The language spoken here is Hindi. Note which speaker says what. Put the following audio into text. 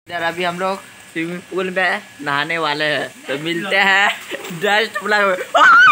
Speaker 1: यार अभी हम लोग स्विमिंग पूल में नहाने वाले हैं, तो मिलते हैं डस्ट